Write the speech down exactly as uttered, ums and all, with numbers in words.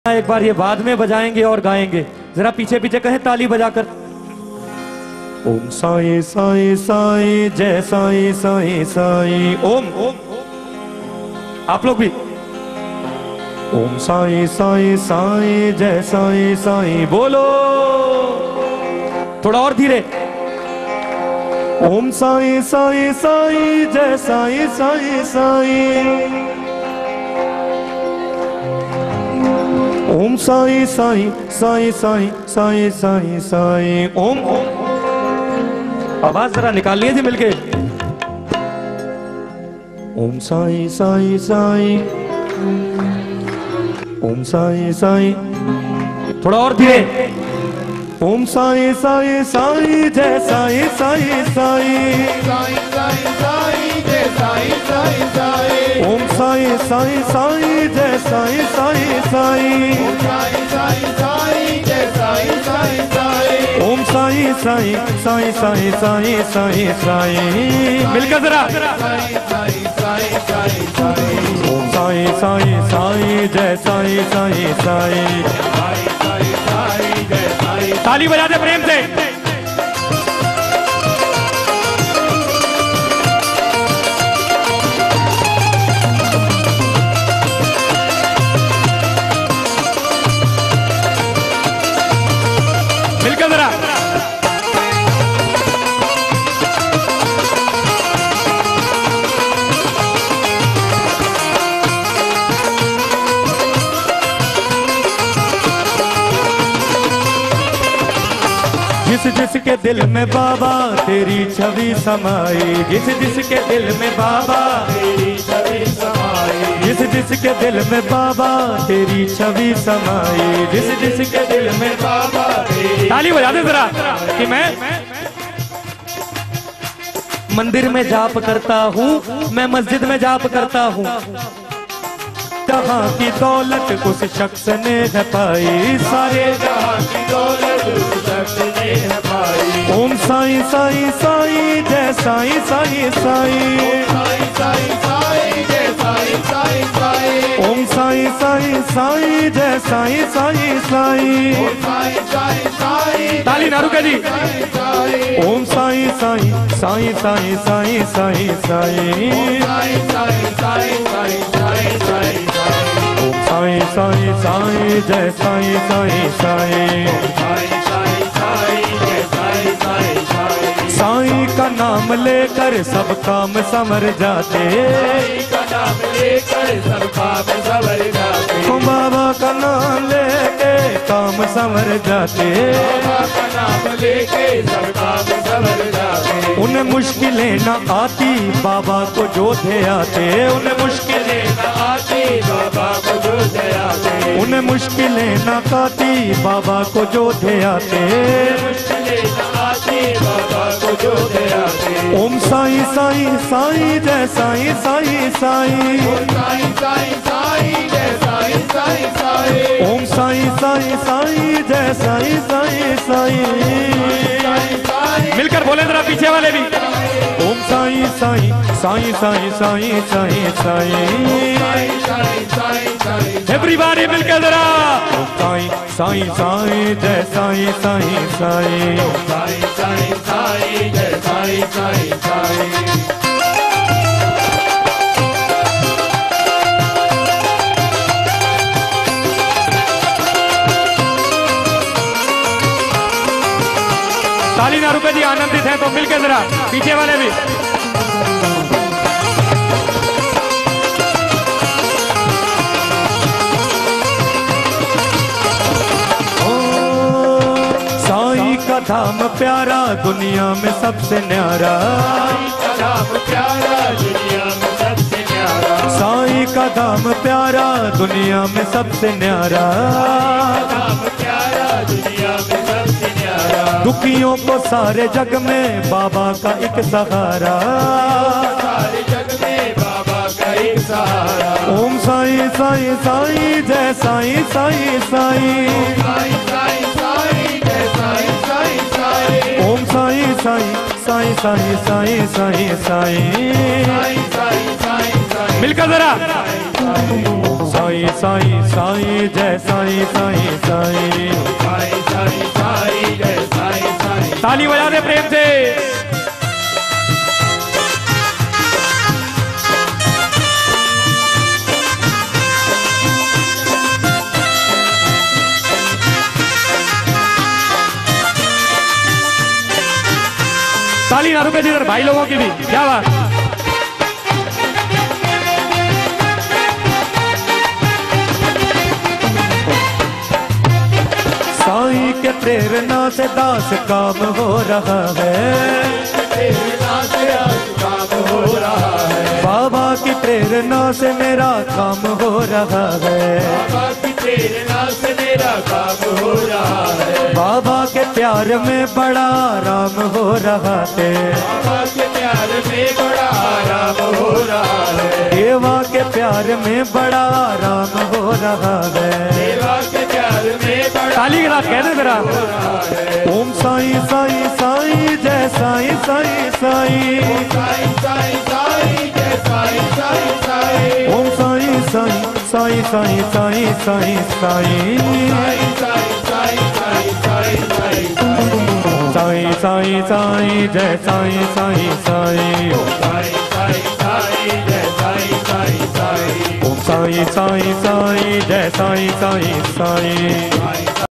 एक बार ये बाद में बजाएंगे और गाएंगे, जरा पीछे पीछे कहें ताली बजाकर। ओम साई साई साई जय साई साई साई ओम ओम आप लोग भी ओम साई साई साई जय साई साई बोलो, थोड़ा और धीरे। ओम साई साई साई जय साई साई साई ओम साई साई साई साई साई साई साई ओम ओम आवाज जरा निकाल लीजिए मिलके। ओम साई साई साई ओम साई साई थोड़ा और धीरे। ओम साई साई साई जय साई साई साई साई साई साई जय साई साई साई ओम साई साई साई जय साई साई साई ओम साई साई साई जय साई साई साई ओम साई साई साई साई साई साई साई मिलकर जरा साई साई साई साई साई ओम साई साई साई जय साई साई साई साई साई साई जय साई। ताली बजा दे प्रेम से। मिलकर जरा जिस जिसके दिल में बाबा तेरी छवि समाई, जिस जिसके दिल में बाबा तेरी छवि समाई, जिस जिसके दिल में बाबा तेरी छवि समाई, जिस जिसके दिल में बाबा तेरी। ताली बजा दे जरा कि मैं मंदिर में जाप करता हूँ, मैं मस्जिद में जाप करता हूँ, जहाँ की दौलत उस शख्स ने है पाई, सारे जहाँ की दौलत उस शख्स ने है पाई। ओम साई साई साई जय साई साई साई साई साई साई जय साई साई साई ओम साई साई साई जय साई साई साई ओम साई साई साई। ताली ना रुके जी। ओम साई साई साई साई साई साई साई साई साई साई साई साई ओम साई साई साई जय साई साई साई साई साई साई जय साई साई साई। साई का नाम लेकर सब काम संवर जाते, साई का नाम लेकर सब काम संवर जाते, बाबा का नाम लेके काम संवर जाते, बाबा का नाम लेके सब काम संवर जाते। उन्हें मुश्किलें न आती बाबा को जो थे आते, उन्हें मुश्किलें न आती बाबा को जो थे आते, उन्हें मुश्किलें न आती बाबा को जो थे आते, मुश्किलें न आती बाबा को जो थे आते। ओम साई साई साई जय साई साई साई ओम साई साई साई जय साई साई साई ओम साई साई साई जय साई साई साई। मिलकर बोले जरा पीछे वाले भी। ओम साई साई साई साई साई साई साई एवरीबॉडी मिलकर जरा। ओम साई साई साई जय साई साई साई साई साई साई जय साई साई साई। ताली ना रुके जी, आनंदित है तो मिलके जरा पीछे वाले भी। ओ साई का धाम प्यारा दुनिया में सबसे न्यारा, साई का धाम प्यारा दुनिया में सबसे न्यारा, साई का धाम प्यारा दुनिया में सबसे न्यारा, धाम प्यारा दुनिया में सबसे न्यारा। दुखियों को सारे जग में बाबा का एक सहारा, सारे जग में बाबा का एक सहारा। ओम साई साई साई जय साई साई साई साई साई साई जय साई साई साई ओम साई साई साई साई साई साई साई साई साई साई। मिलकर जरा साई साईं साईं जय साईं साईं साईं साईं साईं साईं जय साईं साईं। ताली बजा दे प्रेम से। ताली ना रुके जिधर भाई लोगों की भी, क्या बात। साईं के प्रेरणा से दास काम हो रहा है, प्रेरणा से आज काम हो रहा है। बाबा की प्रेरणा से मेरा काम हो रहा है, बाबा की प्रेरणा से मेरा काम हो रहा है। बाबा के प्यार में बड़ा आराम हो रहा है, बाबा के प्यार में बड़ा आराम हो रहा है। देवा के प्यार में बड़ा आराम हो रहा है, देवा के प्यार में बड़ा ताली गिरा कह दे जरा। हो रहा है। ओम साईं साईं साईं जय साईं साईं साईं साईं साईं साईं जय साईं साईं साईं। ओम साईं साईं साईं साईं साईं साईं साईं साईं साईं साईं साईं साईं साईं। साईं साईं साईं जय साईं साईं साईं साईं साईं साईं जय साईं साईं साईं। ओम साईं साईं साईं जय साईं साईं साईं साईं